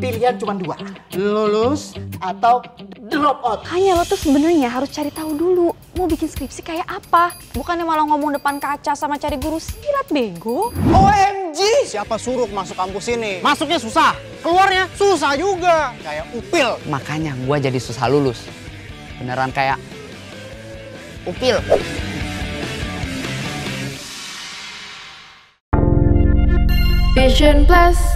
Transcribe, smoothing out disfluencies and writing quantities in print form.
pilihan cuma dua, lulus atau drop out. Hanya lo tuh sebenarnya harus cari tahu dulu mau bikin skripsi kayak apa. Bukannya malah ngomong depan kaca sama cari guru silat, bego. OMG! Siapa suruh masuk kampus ini? Masuknya susah, keluarnya susah juga. Kayak upil. Makanya gua jadi susah lulus. Beneran kayak upil. Vision Plus.